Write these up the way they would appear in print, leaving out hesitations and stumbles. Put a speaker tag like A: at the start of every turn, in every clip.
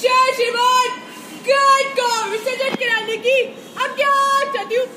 A: जय श्रीमान। गुड को विसर्जन कराने की अब क्या चाहती हूँ।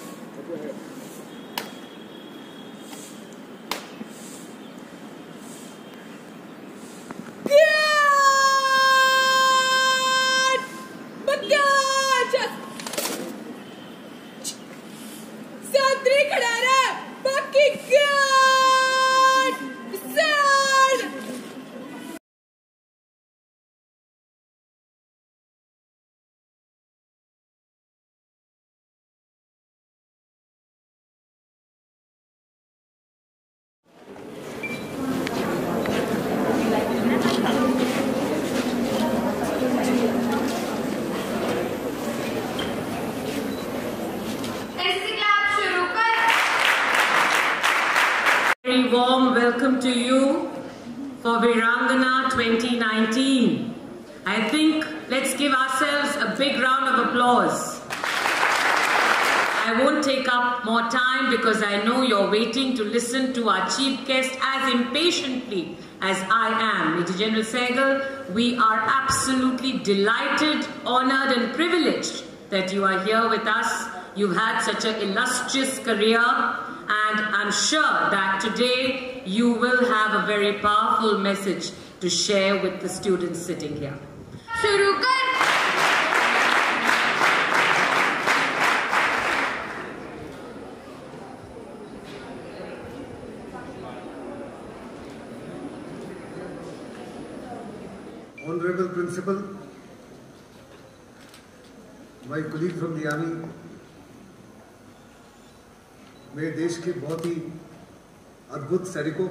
B: Very warm welcome to you for Virangana 2019. I think let's give ourselves a big round of applause. I won't take up more time because I know you're waiting to listen to our chief guest as impatiently as I am. Major General Sehgal, we are absolutely delighted, honored and privileged that you are here with us. You've had such an illustrious career and I'm sure that today you will have a very powerful message to share with the students sitting here.
A: शुरू कर।
C: Honorable Principal, my colleague from the Army, मेरे देश के बहुत ही अद्भुत सैनिकों,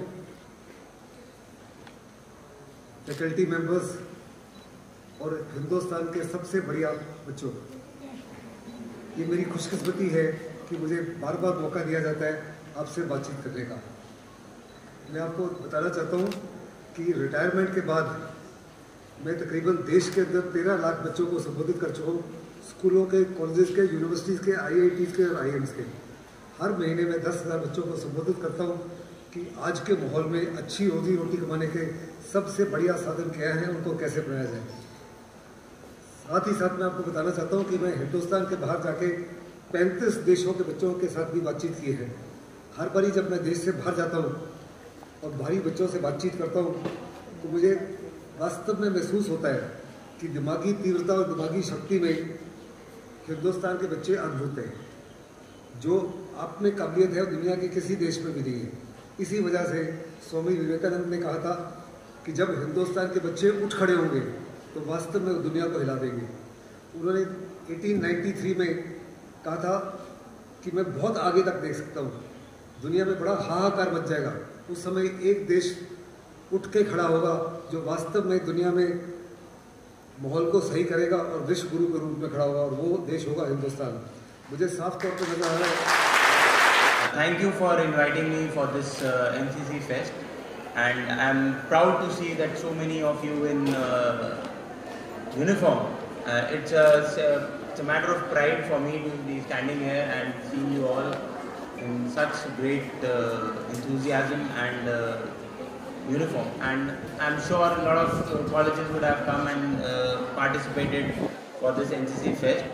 C: faculty members और हिंदुस्तान के सबसे बढ़िया बच्चों, ये मेरी खुशकिस्मती है कि मुझे बार बार मौका दिया जाता है आपसे बातचीत करने का। मैं आपको बताना चाहता हूँ कि रिटायरमेंट के बाद मैं तकरीबन देश के अंदर 13 लाख बच्चों को संबोधित कर चुका हूँ, स्कूलों के, कॉलेजेस के, यूनिवर्सिटीज़ के, IITs के और IIMs के। हर महीने में 10,000 बच्चों को संबोधित करता हूँ कि आज के माहौल में अच्छी रोजी रोटी कमाने के सबसे बढ़िया साधन क्या है, उनको कैसे बनाया जाए। साथ ही साथ मैं आपको बताना चाहता हूँ कि मैं हिंदुस्तान के बाहर जाके 35 देशों के बच्चों के साथ भी बातचीत की है। हर बारी जब मैं देश से बाहर जाता हूँ और बाहरी बच्चों से बातचीत करता हूँ तो मुझे वास्तव में महसूस होता है कि दिमागी तीव्रता और दिमागी शक्ति में हिंदुस्तान के बच्चे अद्भुत हैं। जो आप में काबिलियत है दुनिया के किसी देश में भी नहीं है। इसी वजह से स्वामी विवेकानंद ने कहा था कि जब हिंदुस्तान के बच्चे उठ खड़े होंगे तो वास्तव में वो दुनिया को हिला देंगे। उन्होंने 1893 में कहा था कि मैं बहुत आगे तक देख सकता हूँ, दुनिया में बड़ा हाहाकार मच जाएगा। उस समय एक देश उठ के खड़ा होगा जो वास्तव में दुनिया में माहौल को सही करेगा और विश्व गुरु के रूप में खड़ा होगा, और वो देश होगा हिंदुस्तान। मुझे साफ तौर पर नजर आ रहा है।
D: Thank you for inviting me for this NCC Fest, and I'm proud to see that so many of you in uniform. It's a matter of pride for me to be standing here and seeing you all in such great enthusiasm and uniform. And I'm sure a lot of colleges would have come and participated for this NCC Fest.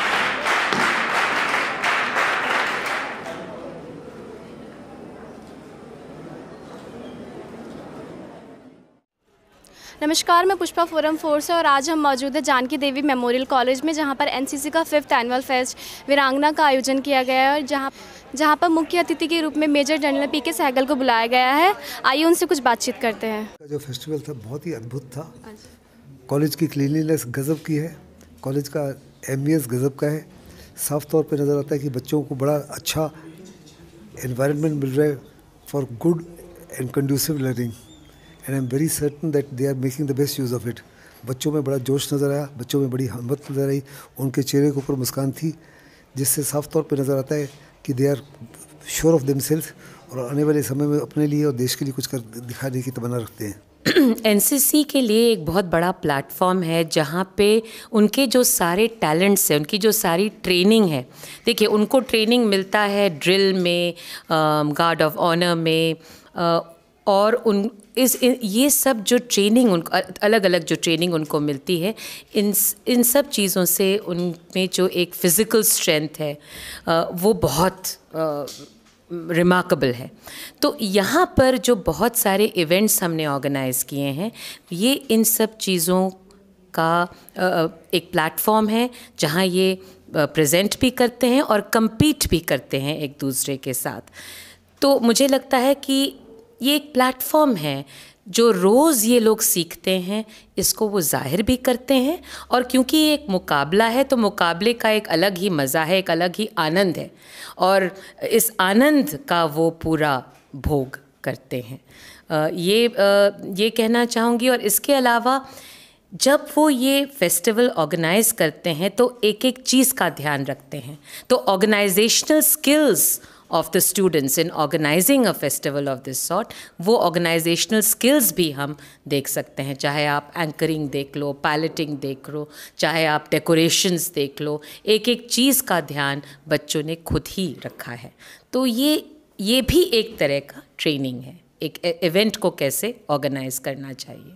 E: नमस्कार, मैं Pushpa forum 4 से और आज हम मौजूद हैं Janaki Devi memorial college में, जहां पर एनसीसी का 5th एनुअल फेस्ट वीरांगना का आयोजन किया गया है और जहां पर मुख्य अतिथि के रूप में मेजर जनरल पीके सहगल को बुलाया गया है। आइए उनसे कुछ बातचीत करते हैं।
C: जो फेस्टिवल था बहुत ही अद्भुत था। कॉलेज की क्लीनलीनेस गज़ब की है, कॉलेज का एम्बियंस गज़ब का है। साफ तौर पे नज़र आता है कि बच्चों को बड़ा अच्छा एनवायरनमेंट मिल रहा है for good and conducive learning, and I am very certain that they are making the best use of it. बच्चों में बड़ा जोश नज़र आया, बच्चों में बड़ी हिम्मत नज़र आई, उनके चेहरे के ऊपर मुस्कान थी, जिससे साफ तौर पे नज़र आता है कि they are sure of themselves और आने वाले समय में अपने लिए और देश के लिए कुछ कर दिखाने की तमन्ना रखते हैं।
F: एनसीसी के लिए एक बहुत बड़ा प्लेटफॉर्म है जहाँ पे उनके जो सारे टैलेंट्स हैं, उनकी जो सारी ट्रेनिंग है, देखिए उनको ट्रेनिंग मिलता है ड्रिल में, गार्ड ऑफ ऑनर में, और ये सब जो ट्रेनिंग उनको अलग अलग जो ट्रेनिंग उनको मिलती है, इन सब चीज़ों से उनमें जो एक फ़िज़िकल स्ट्रेंथ है वो बहुत रिमार्केबल है। तो यहाँ पर जो बहुत सारे इवेंट्स हमने ऑर्गेनाइज़ किए हैं, ये इन सब चीज़ों का एक प्लेटफॉर्म है जहाँ ये प्रेजेंट भी करते हैं और compete भी करते हैं एक दूसरे के साथ। तो मुझे लगता है कि ये एक प्लेटफॉर्म है जो रोज़ ये लोग सीखते हैं, इसको वो जाहिर भी करते हैं, और क्योंकि ये एक मुकाबला है तो मुकाबले का एक अलग ही मज़ा है, एक अलग ही आनंद है, और इस आनंद का वो पूरा भोग करते हैं। ये कहना चाहूँगी। और इसके अलावा जब वो ये फेस्टिवल ऑर्गेनाइज़ करते हैं तो एक एक चीज़ का ध्यान रखते हैं। तो organisational skills of the students in organizing a festival of this sort, वो organizational skills भी हम देख सकते हैं। चाहे आप एंकरिंग देख लो, पायलटिंग देख लो, चाहे आप डेकोरेशंस देख लो, एक एक चीज़ का ध्यान बच्चों ने खुद ही रखा है। तो ये भी एक तरह का ट्रेनिंग है, एक इवेंट को कैसे ऑर्गेनाइज करना चाहिए।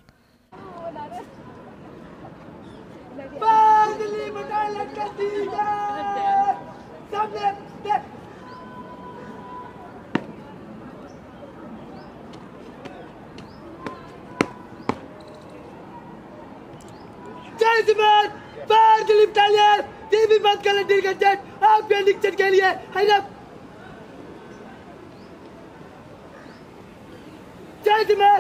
G: दिलीप तालियार टीवी बात कर आपके निरीक्षण के लिए जय दिमाग।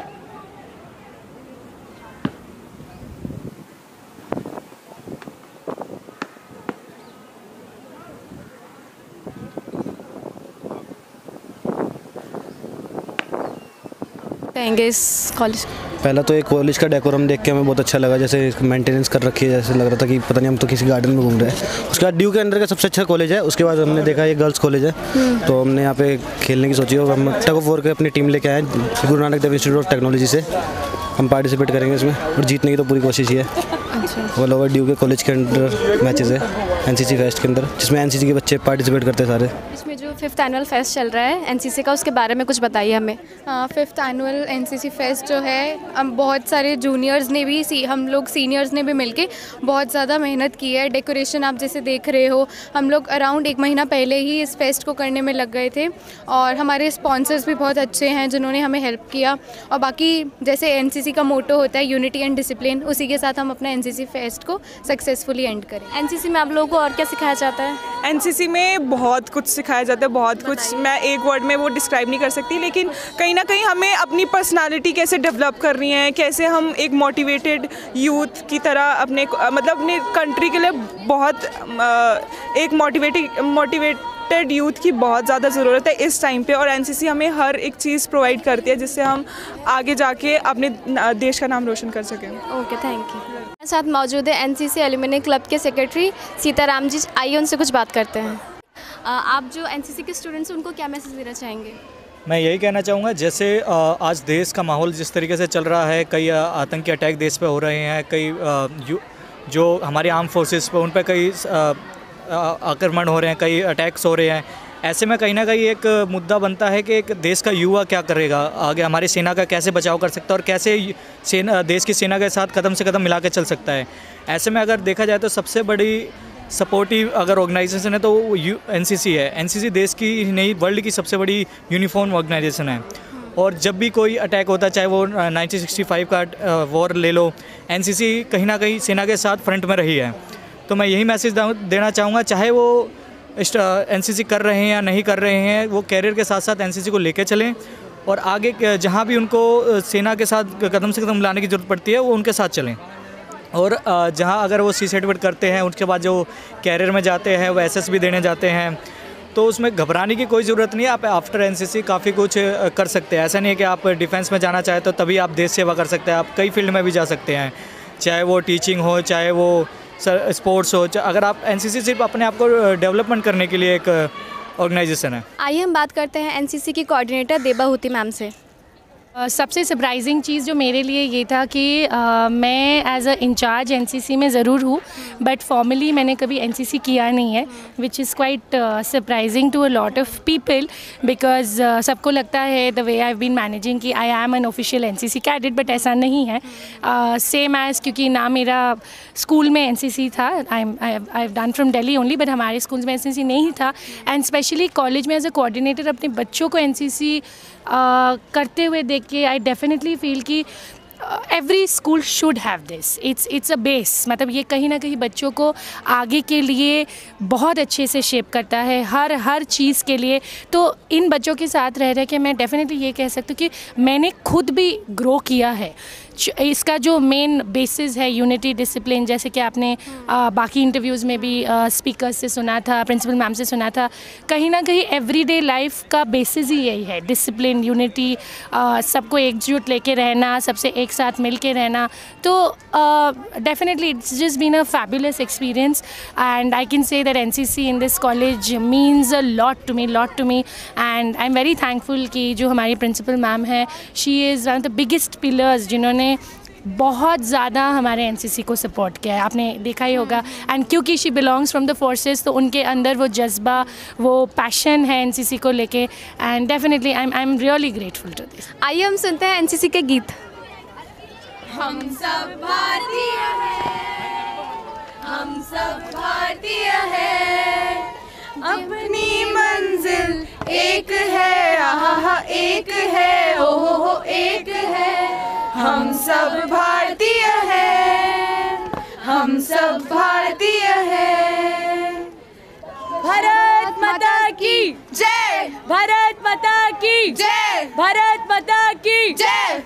E: कहेंगे इस कॉलेज?
H: पहला तो एक कॉलेज का डेकोरम देख के हमें बहुत अच्छा लगा, जैसे मेंटेनेंस कर रखी है, जैसे लग रहा था कि पता नहीं हम तो किसी गार्डन में घूम रहे हैं। उसके बाद ड्यू के अंदर का सबसे अच्छा कॉलेज है। उसके बाद हमने देखा ये गर्ल्स कॉलेज है, तो हमने यहाँ पे खेलने की सोची और हम टग ऑफ वॉर के अपनी टीम लेके आए Guru Nanak Dev institute of technology से। हम पार्टिसिपेट करेंगे इसमें और जीतने की तो पूरी कोशिश ही है। ऑल ओवर ड्यू के कॉलेज के अंदर मैचेस है एनसीसी फेस्ट के अंदर, जिसमें एनसीसी के बच्चे पार्टिसिपेट करते हैं सारे।
E: इसमें जो 5th एनुअल फेस्ट चल रहा है एनसीसी का, उसके बारे में कुछ बताइए हमें।
I: 5th एनुअल एनसीसी फेस्ट जो है, बहुत सारे जूनियर्स ने भी हम लोग सीनियर्स ने भी मिलके बहुत ज़्यादा मेहनत की है। डेकोरेशन आप जैसे देख रहे हो, हम लोग अराउंड 1 महीना पहले ही इस फेस्ट को करने में लग गए थे, और हमारे स्पॉन्सर्स भी बहुत अच्छे हैं जिन्होंने हमें हेल्प किया। और बाकी जैसे एनसीसी का मोटो होता है यूनिटी एंड डिसिप्लिन, उसी के साथ हम अपना एनसीसी फेस्ट को सक्सेसफुली एंड करें।
E: एनसीसी में आप लोगों को और क्या सिखाया जाता है?
A: एनसीसी में बहुत कुछ सिखाया जाता है, बहुत कुछ। मैं एक वर्ड में वो डिस्क्राइब नहीं कर सकती, लेकिन कहीं ना कहीं हमें अपनी पर्सनालिटी कैसे डेवलप करनी है, कैसे हम एक मोटिवेटेड यूथ की तरह अपने कंट्री के लिए बहुत एक मोटिवेटेड यूथ की बहुत ज़्यादा ज़रूरत है इस टाइम पे, और एनसीसी हमें हर एक चीज़ प्रोवाइड करती है जिससे हम आगे जाके अपने देश का नाम रोशन कर सकें।
E: Okay, thank you. मेरे साथ मौजूद है एनसीसी एल्यूमिनी क्लब के सेक्रेटरी सीताराम जी। आइए उनसे कुछ बात करते हैं। आप जो एनसीसी के स्टूडेंट्स हैं उनको क्या मैसेज देना चाहेंगे?
J: मैं यही कहना चाहूँगा, जैसे आज देश का माहौल जिस तरीके से चल रहा है, कई आतंकी अटैक देश पे हो रहे हैं, कई जो हमारे आर्म फोर्सेस पे उन पे कई आक्रमण हो रहे हैं, कई अटैक्स हो रहे हैं। ऐसे में कहीं ना कहीं एक मुद्दा बनता है कि एक देश का युवा क्या करेगा आगे, हमारी सेना का कैसे बचाव कर सकता है और कैसे देश की सेना के साथ कदम से कदम मिला के चल सकता है। ऐसे में अगर देखा जाए तो सबसे बड़ी सपोर्टिव अगर ऑर्गेनाइजेशन है तो वो एनसीसी है। एनसीसी देश की ही नहीं, वर्ल्ड की सबसे बड़ी यूनिफॉर्म ऑर्गेनाइजेशन है। और जब भी कोई अटैक होता है, चाहे वो 1965 का वॉर ले लो, एनसीसी कहीं ना कहीं सेना के साथ फ्रंट में रही है। तो मैं यही मैसेज देना चाहूँगा, चाहे वो एनसीसी कर रहे हैं या नहीं कर रहे हैं, वो कैरियर के साथ साथ एनसीसी को लेकर चलें, और आगे जहाँ भी उनको सेना के साथ कदम से कदम मिलाने की ज़रूरत पड़ती है वो उनके साथ चलें। और जहाँ अगर वो सी सर्टिफिकेट करते हैं, उसके बाद जो कैरियर में जाते हैं, वो एसएसबी देने जाते हैं, तो उसमें घबराने की कोई ज़रूरत नहीं है। आप आफ्टर एनसीसी काफ़ी कुछ कर सकते हैं। ऐसा नहीं है कि आप डिफेंस में जाना चाहें तो तभी आप देश सेवा कर सकते हैं। आप कई फील्ड में भी जा सकते हैं, चाहे वो टीचिंग हो, चाहे वो स्पोर्ट्स हो। अगर आप एनसीसी सिर्फ अपने आप को डेवलपमेंट करने के लिए एक ऑर्गेनाइजेशन है।
E: आइए हम बात करते हैं एनसीसी की कोऑर्डिनेटर देबाहुति मैम से।
K: सबसे सरप्राइजिंग चीज़ जो मेरे लिए ये था कि मैं एज अ इंचार्ज एनसीसी में ज़रूर हूँ, बट फॉर्मली मैंने कभी एनसीसी किया नहीं है, which is quite surprising to a lot of people, because सबको लगता है the way I have been managing कि I am an official NCC cadet, but ऐसा नहीं है। सेम एज, क्योंकि ना मेरा स्कूल में एनसीसी था, I have done from Delhi only, but हमारे स्कूल में एनसीसी नहीं था, एंड स्पेशली कॉलेज में एज अ कोऑर्डिनेटर अपने बच्चों को एनसीसी करते हुए देख के आई डेफिनेटली फील कि every school should have this, it's a base, मतलब ये कहीं ना कहीं बच्चों को आगे के लिए बहुत अच्छे से शेप करता है, हर चीज़ के लिए। तो इन बच्चों के साथ रह के मैं डेफिनेटली ये कह सकती हूँ कि मैंने खुद भी ग्रो किया है। इसका जो मेन बेसिस है यूनिटी, डिसिप्लिन, जैसे कि आपने बाकी इंटरव्यूज़ में भी स्पीकर्स से सुना था, प्रिंसिपल मैम से सुना था, कहीं ना कहीं एवरीडे लाइफ का बेसिस ही यही है, डिसिप्लिन, यूनिटी, सबको एकजुट लेके रहना, सबसे एक साथ मिल के रहना। तो definitely it's just been a fabulous experience, and I can say that NCC in this college means a lot to me, and I am very thankful कि जो हमारी प्रिंसिपल मैम है, she is one of the biggest pillars जिन्होंने बहुत ज़्यादा हमारे NCC को support किया है, आपने देखा ही होगा। एंड क्योंकि she belongs from the forces, तो उनके अंदर वो जज्बा, वो पैशन है एनसीसी को लेके, and definitely I am really grateful to this.
E: आइए हम सुनते हैं एनसीसी के गीत।
L: हम सब भारतीय हैं, हम सब भारतीय हैं, अपनी मंजिल एक है, आहा एक है, ओहो एक है। हम सब भारतीय हैं, हम सब भारतीय हैं। भारत माता की जय, भारत माता की जय, भारत माता की जय।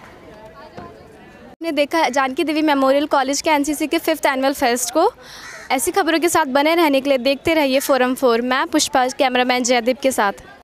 E: आपने देखा जानकी देवी मेमोरियल कॉलेज के एनसीसी के 5th एनुअल फेस्ट को। ऐसी खबरों के साथ बने रहने के लिए देखते रहिए फोरम 4। मैं पुष्पा, कैमरामैन जयदीप के साथ।